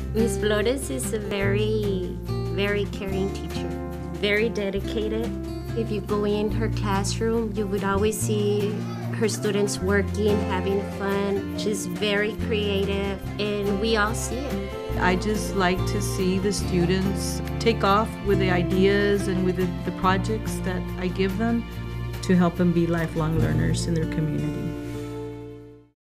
Miss Flores is a very caring teacher, very dedicated. If you go in her classroom, you would always see her students working, having fun. She's very creative, and we all see it. I just like to see the students take off with the ideas and with the projects that I give them to help them be lifelong learners in their community.